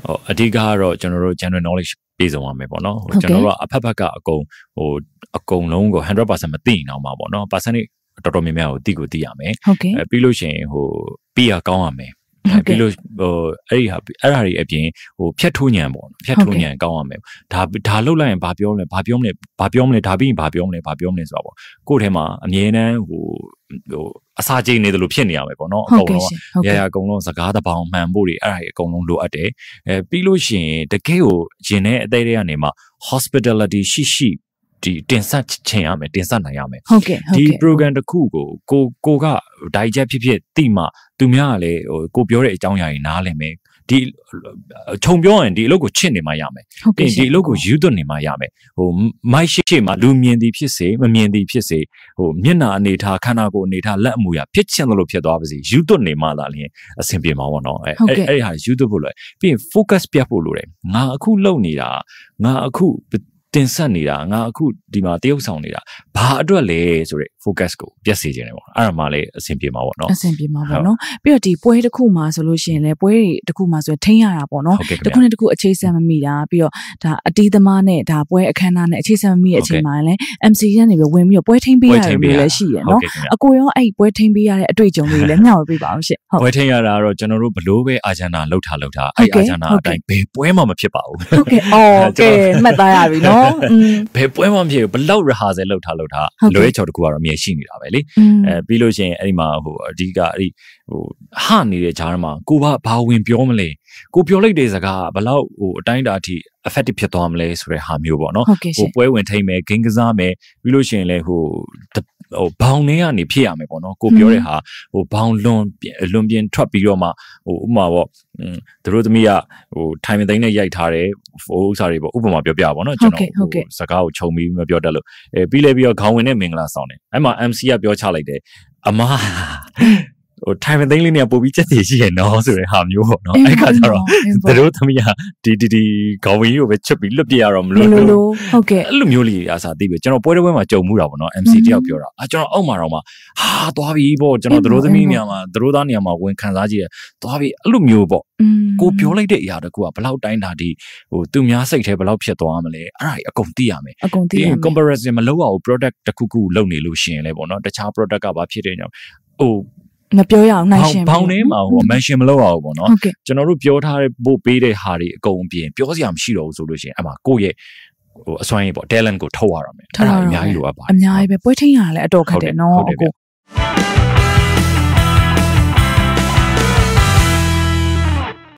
အဓိကတော့ကျွန်တော်တို့ general knowledge ပြေဆုံးရမယ်ပေါ့နော်ကျွန်တော်တို့ကအဖက်ဖက်ကအကုန်လုံးကို 100% မသိရင်တော့မှာပေါ့နော် percentage တော်တော်များများကိုသိရမယ်ပြီးလို့ရှိရင်ပြီးရကောင်းရမယ်ပြီးလို့အဲ့ဒါတွေအပြင်ဖြတ်ထိုးညံပေါ့ဖြတ်ထိုးညံကောင်းရမယ်ဒါလှုပ်လိုက်ရင်ဘာပြောမလဲဒါပြီးရင်ဘာပြောမလဲဆိုတာပေါ့ကိုယ့်ထဲမှာအမြဲတမ်းအစာကျိနေတယ်လို့ဖြစ်နေရမယ်ပေါ့နော်အကုန်လုံးအကုန်လုံးစကားတပေါင်းမှန်ဖို့တွေအဲ့ဒါတွေအကုန်လုံးလိုအပ်တယ်ပြီးလို့ရှိရင်တကယ်ကိုရင်ထဲအသေးတွေကနေမှ hospitality ရှိဒီတင်ဆက်ချင်ရမယ်တင်ဆက်နိုင်ရမယ်ဒီ program တစ်ခုကိုက digest ဖြစ်တိမှသူများကလည်းကိုပြောတဲ့အကြောင်းအရာတွေနားလည်မယ်ဒီခြုံပြောရင်ဒီအလုပ်ကိုချစ်နေမှရမယ်ဒီအလုပ်ကိုယူသွတ်နေမှရမယ်မိုက်ရှိမှလူမြင်သည်ဖြစ်စေမမြင်သည်ဖြစ်စေမျက်နှာအနေထားခန္ဓာကိုယ်အနေထားလက်အမူအရာဖြစ်ချင်လို့ဖြစ်သွားပါစေယူသွတ်နေမှသာလျှင်အဆင်ပြေမှာပေါ့နော်အဲ့ဟာယူသွတ်ဖို့လိုပြီးရင် focus ပြတ်ဖို့လိုတယ်ငါအခုလုပ်နေတာငါအခုတင်ဆက်နေတာငါအခုဒီမှာတရုပ်ဆောင်နေတာဘာအတွက်လဲဆိုတဲ့ focus ကိုပြတ်စေခြင်းတယ်ပေါ့အဲ့ဒါမှလည်းအဆင်ပြေမှာပေါ့နော်အဆင်ပြေမှာပေါ့နော်ပြီးတော့ဒီပွဲတစ်ခုမှာဆိုလို့ရှိရင်လည်းပွဲတွေတစ်ခုမှာဆိုထိန်းရတာပေါ့နော်တစ်ခုနဲ့တစ်ခုအခြေဆန်မမိတာပြီးတော့ဒါအတီးသမားနဲ့ဒါပွဲအခမ်းအနားနဲ့အခြေဆန်မမိတဲ့အချိန်မှာလည်း MC ကနေပြီးဝင်ပြီးတော့ပွဲထိန်းပေးရတယ်လို့လည်းရှိရနော်အကိုရောအဲ့ပွဲထိန်းပေးရတဲ့အတွေ့အကြုံလေးလည်းမျှဝေပေးပါအောင်ရှင့်ဟုတ်ပွဲထိန်းရတာတော့ကျွန်တော်တို့ဘလို့ပဲအာဂျန်နာလှုပ်ထားအဲ့အာဂျန်နာအတိုင်းဘယ်ပွဲမှမဖြစ်ပါဘူးဟုတ်ကဲ့ကဲမှတ်သားရပြီနော်ဘယ်ပွဲမှမဖြစ်ဘူးဘလောက် rehearsal လုပ်ထားလွယ်ချော်တကူကတော့အမြဲရှိနေတာပဲလေပြီးလို့ရှိရင်အဲ့ဒီမှာအဓိကအဲ့ဒီဟနေတဲ့ဂျားမှာကိုဘာဝင်ပြောမလဲကိုပြောလိုက်တဲ့စကားဘလောက်အတိုင်းတာအထိ effective ဖြစ်သွားမလဲဆိုတဲ့ဟာမျိုးပေါ့နော်ပွဲဝင်ထိမ့်မယ်ဂိမ်းကစားမယ်ပြီးလို့ရှိရင်လည်းဘောင်ထဲကနေဖြစ်ရမယ်ပေါ့နော်ကိုပြောတဲ့ဟာဘောင်လွန်ပြင်ထွက်ပြီးတော့မှဥပမာပေါ့သူတို့သမီးကထိုင်မသိန်းနဲ့ရိုက်ထားတယ်ဥစ္စာတွေပေါ့ဥပမာပြောပြပါနော်ကျွန်တော်စကားကိုခြုံပြီးမပြောတတ်လို့ပြီးတော့ခေါင်းဝင်နဲ့မင်္ဂလာဆောင်တယ်အဲ့မှာ MC ကပြောချလိုက်တယ်အမထိုင်မသိန်းလေးနဲ့ပို့ပြီးချက်တည်ရှိရနော်ဆိုတဲ့ဟာမျိုးပေါ့နော်အဲ့ခါကျတော့သူတို့သမီးကဒီခေါင်းဝင်ကြီးကိုပဲချက်ပြီးလွတ်ပြရတော့မလို့ဟုတ်ကဲ့အဲ့လိုမျိုးလေးအစားသိပြီကျွန်တော်ပွဲတစ်ပွဲမှာကြုံမှုတာပေါ့နော် MC တယောက်ပြောတာကျွန်တော်အောက်မှာတော့မှသွားပြီပေါ့ကျွန်တော်သူတို့သမီးနေရာမှာသူတို့သားနေရာမှာဝင်ခံစားကြည့်ရသွားပြီအဲ့လိုမျိုးပေါ့ကိုပြောလိုက်တဲ့အရာတကူကဘလောက်တိုင်းတာဒီသူများစိတ်ထဲဘလောက်ဖြစ်သွားမလဲအဲ့ဒါကြီးအကုန်သိရမယ်comparison မလုပ်ရဘူး product တစ်ခုလုပ်နေလို့ရှိရင်လည်းပေါ့နော်တခြား product ကဘာဖြစ်တဲ့ကြောင့်မပြောရအောင်နိုင်ရှင်ဘောင်းထဲမှာmention မလုပ်ရဘူးပေါ့နော်ကျွန်တော်တို့ပြောထားတဲ့ပို့ပေးတဲ့ဟာတွေအကုန်ပြင်ပြောစရာမရှိတော့ဘူးဆိုလို့ရှိရင်အဲ့မှာကိုယ့်ရဲ့အစွမ်းရည်ပေါ့ talent ကိုထုတ်ရရမယ်အဲ့ဒါအများကြီးလိုအပ်ပါတယ်အများကြီးပဲပွဲထိန်းရတာလည်းအတော်ခက်တယ်နော်အကို